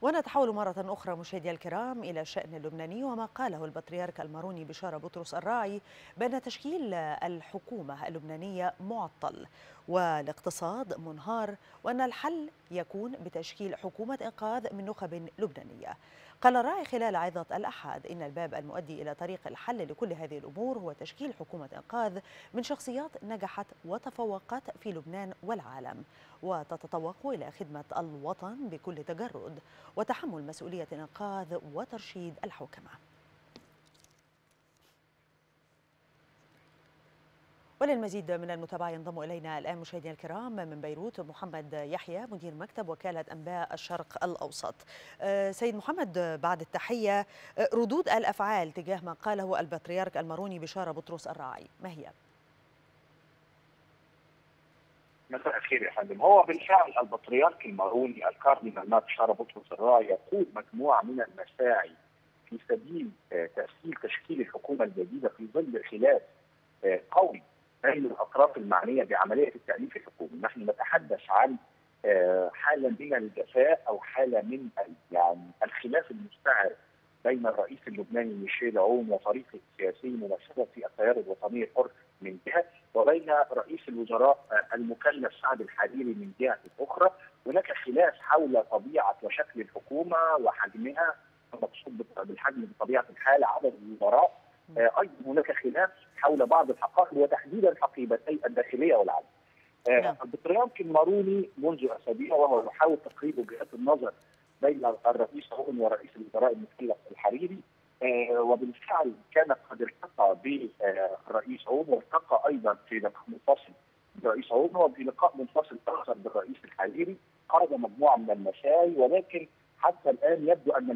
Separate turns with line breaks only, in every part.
ونتحول مرة أخرى مشاهدي الكرام إلى الشأن اللبناني وما قاله البطريرك الماروني بشارة بطرس الراعي بأن تشكيل الحكومة اللبنانية معطل والاقتصاد منهار، وأن الحل يكون بتشكيل حكومة إنقاذ من نخب لبنانية. قال الراعي خلال عظة الأحد إن الباب المؤدي إلى طريق الحل لكل هذه الأمور هو تشكيل حكومة إنقاذ من شخصيات نجحت وتفوقت في لبنان والعالم، وتتطوق إلى خدمة الوطن بكل تجرد وتحمل مسؤولية الإنقاذ وترشيد الحكماء. وللمزيد من المتابعة ينضم إلينا الآن مشاهدينا الكرام من بيروت محمد يحيى مدير مكتب وكالة أنباء الشرق الأوسط. سيد محمد، بعد التحية، ردود الأفعال تجاه ما قاله البطريرك الماروني بشارة بطرس الراعي ما هي؟
مساء الخير يا فندم. هو بالفعل البطريرك الماروني الكاردينال مات بشارة بطرس الراعي يقود مجموعة من المساعي في سبيل تشكيل الحكومة الجديدة في ظل خلاف قوي بين الاطراف المعنيه بعمليه التاليف الحكومي. نحن نتحدث عن حاله من الجفاء او حاله من يعني الخلاف المستعر بين الرئيس اللبناني ميشيل عون وفريقه السياسي ممثلا في التيار الوطني الحر من جهه، وبين رئيس الوزراء المكلف سعد الحريري من جهه اخرى. هناك خلاف حول طبيعه وشكل الحكومه وحجمها، المقصود بالحجم بطبيعه الحال عدد الوزراء. ايضا هناك خلاف حول بعض الحقائق وتحديدا حقيبتي الداخليه والعدل.
نعم.
البطريرك الماروني منذ اسابيع وهو يحاول تقريب وجهات النظر بين الرئيس عون ورئيس الوزراء المكلف الحريري، وبالفعل كان قد التقى بالرئيس عون والتقى ايضا في لقاء منفصل بالرئيس عون وفي لقاء منفصل اخر بالرئيس الحريري. خرج مجموعه من المسائل، ولكن حتى الان يبدو ان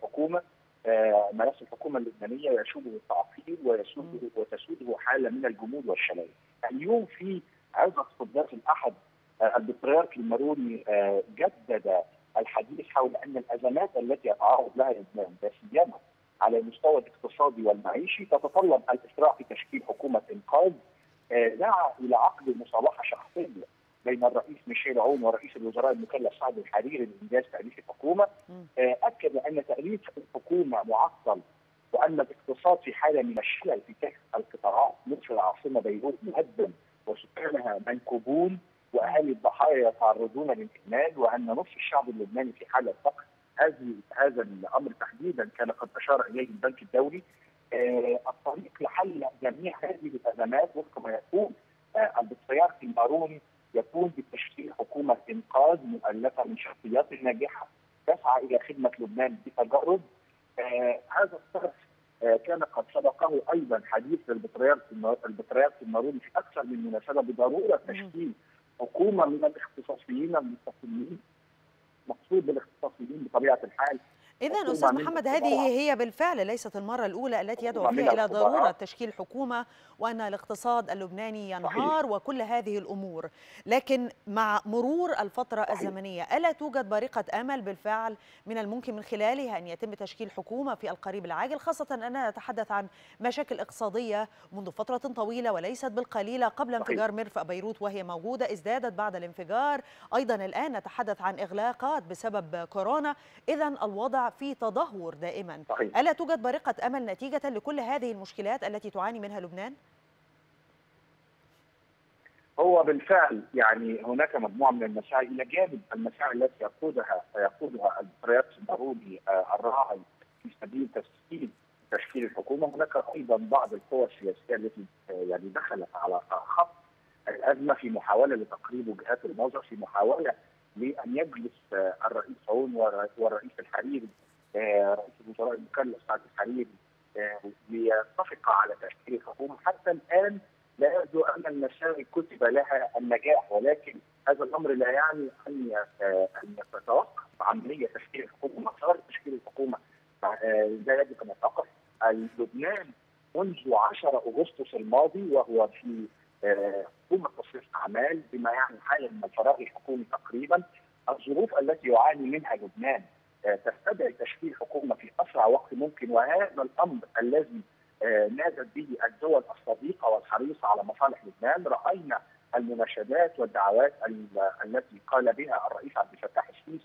ملف الحكومه اللبنانيه يشوبه التعطيل وتسوده حاله من الجمود والشلال. اليوم في عظه قداس الاحد البطريرك الماروني جدد الحديث حول ان الازمات التي يتعرض لها لبنان لا سيما على المستوى الاقتصادي والمعيشي تتطلب الاسراع في تشكيل حكومه انقاذ. دعا الى عقد مصالحه شخصيه بين الرئيس ميشيل عون ورئيس الوزراء المكلف سعد الحريري لانجاز تاليف الحكومه. اكد ان تاليف الحكومه معطل، وان الاقتصاد في حاله من الشلل في كافه القطاعات، مثل العاصمه بيروت مهدم وسكانها منكوبون واهالي الضحايا يتعرضون للاهمال، وان نصف الشعب اللبناني في حاله فقر. هذا الامر تحديدا كان قد اشار اليه البنك الدولي. الطريق لحل جميع هذه الازمات وفق ما يقول البطريرك الماروني يكون بتشكيل حكومه انقاذ مؤلفه من شخصيات ناجحه تسعى الى خدمه لبنان بتجرد. هذا الطرف كان قد سبقه ايضا حديث البطريرك الماروني في اكثر من مناسبه بضروره تشكيل حكومه من الاختصاصيين المستقلين. مقصود بالاختصاصيين بطبيعه الحال
إذن أستاذ محمد، هذه هي بالفعل ليست المرة الأولى التي يدعو فيها إلى ضرورة تشكيل حكومة وأن الاقتصاد اللبناني ينهار وكل هذه الأمور، لكن مع مرور الفترة الزمنية ألا توجد بارقة أمل بالفعل من الممكن من خلالها أن يتم تشكيل حكومة في القريب العاجل، خاصة أننا نتحدث عن مشاكل اقتصادية منذ فترة طويلة وليست بالقليلة قبل انفجار مرفأ بيروت وهي موجودة، ازدادت بعد الانفجار، أيضا الآن نتحدث عن إغلاقات بسبب كورونا. إذن الوضع في تدهور دائما. ألا توجد بارقة أمل نتيجة لكل هذه المشكلات التي تعاني منها لبنان؟
هو بالفعل يعني هناك مجموعة من المساعي إلى جانب المساعي التي يقودها البطريرك الماروني الراعي في سبيل تشكيل الحكومة. هناك أيضا بعض القوى السياسية التي يعني دخلت على خط الأزمة في محاولة لتقريب وجهات النظر، في محاولة لأن يجلس الرئيس عون والرئيس الحريري رئيس الوزراء المكلف سعد الحريري ليتفقا على تشكيل الحكومه. حتى الان لا يبدو ان المساوئ كتب لها النجاح، ولكن هذا الامر لا يعني ان تتوقف عمليه تشكيل الحكومه، مسار تشكيل الحكومه لا يجب ان يتوقف. لبنان منذ 10 اغسطس الماضي وهو في حكومه تصريف اعمال، بما يعني حاله من الفراغ الحكومي تقريبا. الظروف التي يعاني منها لبنان تستدعي تشكيل حكومه في اسرع وقت ممكن، وهذا الامر الذي نادت به الدول الصديقه والحريصه على مصالح لبنان. راينا المناشدات والدعوات التي قال بها الرئيس عبد الفتاح السيسي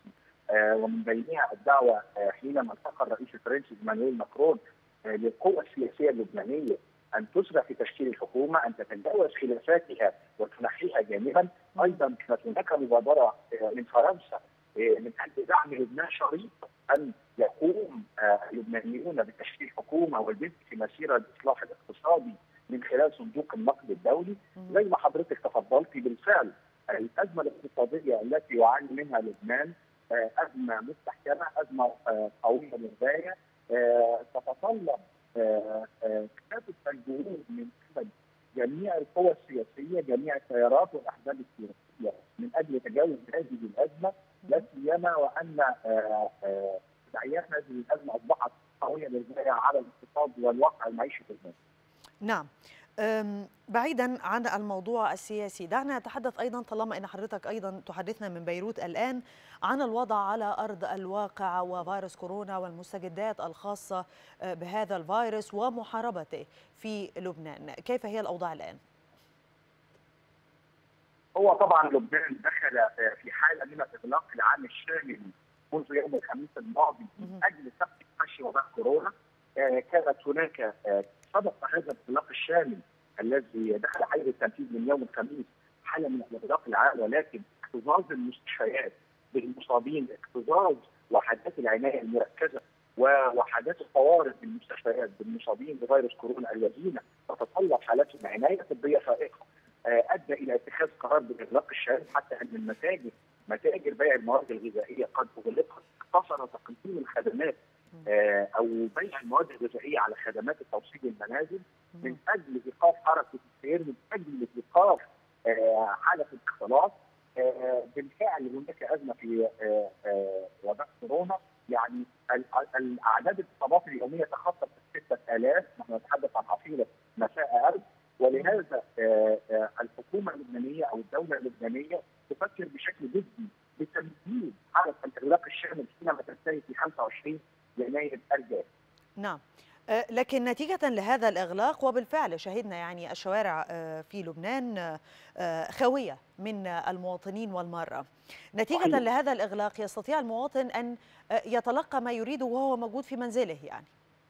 ومن بينها الدعوه حينما التقى الرئيس الفرنسي ايمانويل ماكرون للقوى السياسيه اللبنانيه ان تسرع في تشكيل الحكومه، ان تتجاوز خلافاتها وتنحيها جانبا. ايضا كانت هناك مبادره من فرنسا من اجل دعم لبنان شريط ان يقوم اللبنانيون بتشكيل حكومه والبدء في مسيره الاصلاح الاقتصادي من خلال صندوق النقد الدولي. زي ما حضرتك تفضلتي بالفعل الازمه الاقتصاديه التي يعاني منها لبنان ازمه مستحكمه، ازمه قويه للغايه، تتطلب كافه الجهود من قبل جميع القوى السياسيه، جميع التيارات والاحزاب السياسيه من اجل تجاوز هذه الازمه، لا سيما وان تداعيات هذه الازمه اصبحت قويه للغايه على الاقتصاد والواقع المعيشي في لبنان.
نعم. بعيدا عن الموضوع السياسي، دعنا نتحدث أيضا طالما أن حضرتك أيضا تحدثنا من بيروت الآن عن الوضع على أرض الواقع وفيروس كورونا والمستجدات الخاصة بهذا الفيروس ومحاربته في لبنان. كيف هي الأوضاع الآن؟
هو طبعا لبنان دخل في حالة من الإغلاق العام الشامل منذ يوم الخميس الماضي من أجل سقف مشي وباء كورونا. كانت هناك سبق هذا الإغلاق الشامل الذي دخل حيز التنفيذ من يوم الخميس حالة من الإغلاق العام، ولكن اكتظاظ المستشفيات بالمصابين، اكتظاظ وحدات العناية المركزة ووحدات الطوارئ بالمستشفيات بالمصابين بفيروس كورونا الذين تتطلب حالاتهم عناية طبية فائقة، ادى الى اتخاذ قرار باغلاق الشارع، حتى ان متاجر بيع المواد الغذائيه قد اغلقت، اقتصر تقديم الخدمات او بيع المواد الغذائيه على خدمات التوصيل المنازل من اجل ايقاف حركه السير، من اجل ايقاف حاله الاختلاط. بالفعل هناك ازمه في وباء كورونا، يعني الاعداد الاصابات اليوميه تخطت 6000، نحن نتحدث عن حصيله مساء 1000، ولهذا الحكومه اللبنانيه او الدوله اللبنانيه تفكر بشكل جدي بتمديد حاله الاغلاق الشامل حينما تنتهي في 25 يناير الجاري.
نعم. لكن نتيجة لهذا الإغلاق وبالفعل شهدنا يعني الشوارع في لبنان خاوية من المواطنين والمرة. نتيجة صحيح. لهذا الإغلاق يستطيع المواطن أن يتلقى ما يريده وهو موجود في منزله يعني،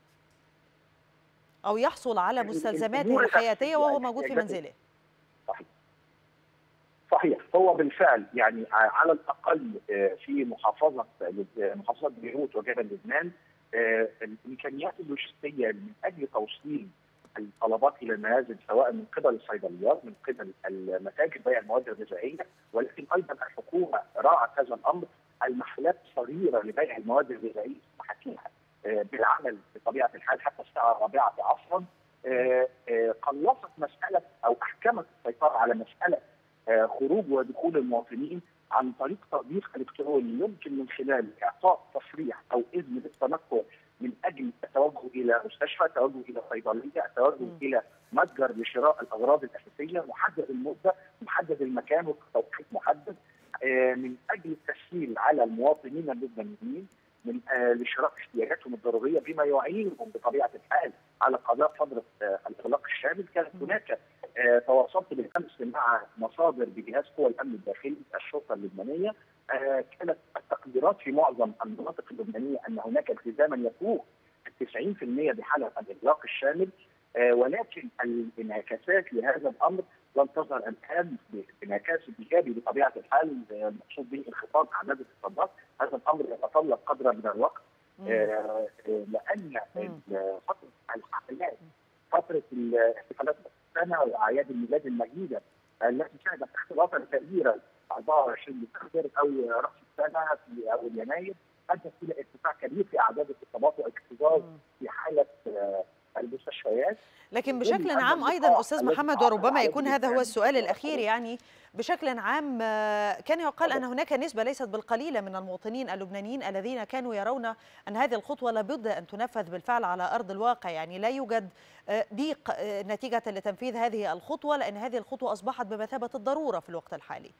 أو يحصل على مستلزماته الحياتية وهو موجود في منزله.
صحيح. هو بالفعل يعني على الأقل في محافظة بيروت وجبل لبنان الإمكانيات اللوجستية من أجل توصيل الطلبات إلى المنازل، سواء من قبل الصيدليات، من قبل المتاجر بيع المواد الغذائية، ولكن أيضا الحكومة راعت هذا الأمر. المحلات الصغيرة لبيع المواد الغذائية محاكيها بالعمل بطبيعه الحال حتى الساعه 4 عصرا. قلصت مساله او احكمت السيطره على مساله خروج ودخول المواطنين عن طريق تطبيق الكتروني يمكن من خلاله اعطاء تصريح او اذن بالتنقل من اجل التوجه الى مستشفى، التوجه الى صيدليه، التوجه الى متجر لشراء الاغراض الاساسيه، محدد المده، محدد المكان وتوقيت محدد، من اجل التسهيل على المواطنين اللبنانيين من لشراء احتياجاتهم الضروريه، بما يعينهم بطبيعه الحال على قضاء فتره الاغلاق الشامل. كانت هناك تواصلت بالامس مع مصادر بجهاز قوى الامن الداخلي الشرطه اللبنانيه، كانت التقديرات في معظم المناطق اللبنانيه ان هناك التزاما يفوق 90% بحاله الاغلاق الشامل، ولكن الانعكاسات لهذا الامر لم تظهر الان بانعكاس ايجابي بطبيعه الحال. المقصود به انخفاض اعداد الاتصالات، هذا الامر يتطلب قدر من الوقت، لان فتره الحفلات، فتره احتفالات السنه واعياد الميلاد المجيده التي شهدت اختلاطا كبيرا 24 ديسمبر او راس السنه في اول يناير، ادت الى ارتفاع كبير في اعداد الاصابات واكتظاظ في حاله المستشفيات.
لكن بشكل عام أيضا أستاذ محمد، وربما يكون هذا هو السؤال الأخير، يعني بشكل عام كان يقال أن هناك نسبة ليست بالقليلة من المواطنين اللبنانيين الذين كانوا يرون أن هذه الخطوة لابد أن تنفذ بالفعل على أرض الواقع، يعني لا يوجد ضيق نتيجة لتنفيذ هذه الخطوة، لأن هذه الخطوة أصبحت بمثابة الضرورة في الوقت الحالي.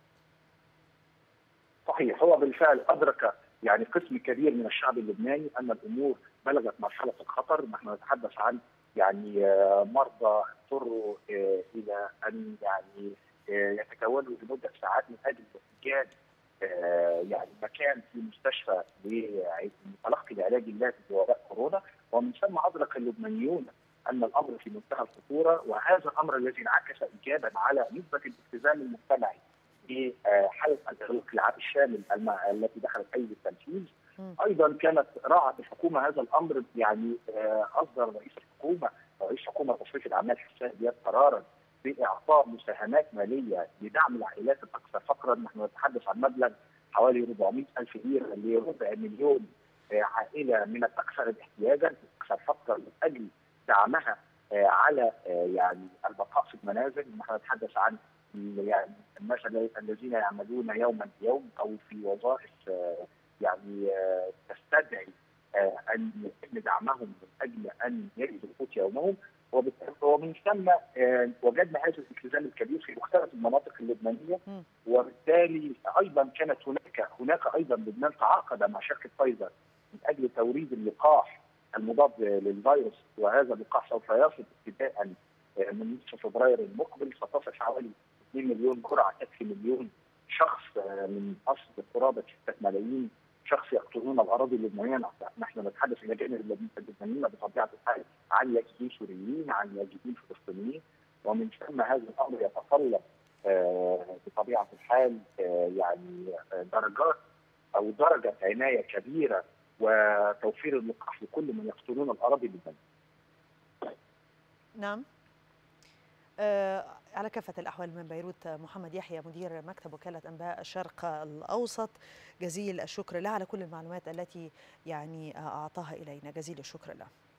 صحيح. هو بالفعل أدرك يعني قسم كبير من الشعب اللبناني أن الأمور بلغت مرحلة الخطر. نحن نتحدث عن يعني مرضى اضطروا إلى أن يعني يتكونوا لمدة ساعات من أجل إيجاد يعني مكان في مستشفى لتلقي العلاج اللازم لوباء كورونا، ومن ثم ادرك اللبنانيون ان الامر في منتهى الخطوره، وهذا الامر الذي انعكس ايجابا على نسبه الالتزام المجتمعي بحاله الاغلاق العام الشامل التي دخلت ايدي التنفيذ. ايضا كانت راعت الحكومه هذا الامر، يعني اصدر رئيس حكومه تصريف الاعمال حسان دياب قرارا باعطاء مساهمات ماليه لدعم العائلات الاكثر فقرا. نحن نتحدث عن مبلغ حوالي 400,000 ليره لربع مليون عائله من الاكثر احتياجا، الاكثر فقرا، من اجل دعمها على يعني البقاء في المنازل. نحن نتحدث عن يعني الناس الذين يعملون يوما بيوم او في وظائف يعني تستدعي ان يتم دعمهم من اجل ان يجدوا قوت يومهم، ومن ثم وجدنا هذا الالتزام الكبير في مختلف المناطق اللبنانيه. وبالتالي ايضا كانت هناك ايضا لبنان تعاقد مع شركه فايزر من اجل توريد اللقاح المضاد للفيروس، وهذا اللقاح سوف يصل ابتداء من نصف فبراير المقبل، ستصل حوالي 2 مليون جرعه تكفي مليون شخص من اصل قرابه 6 ملايين شخص يقطنون الاراضي اللبنانيه. نحن نتحدث الى جانب اللبنانيين بطبيعه الحال عن لاجئين سوريين، عن لاجئين فلسطينيين، ومن ثم هذا الامر يتطلب بطبيعه الحال يعني درجات او درجه عنايه كبيره وتوفير اللقاح لكل من يقطنون الاراضي اللبنانيه.
نعم. على كافة الأحوال من بيروت محمد يحيى مدير مكتب وكالة أنباء الشرق الأوسط، جزيل الشكر له على كل المعلومات التي يعني أعطاها إلينا، جزيل الشكر له.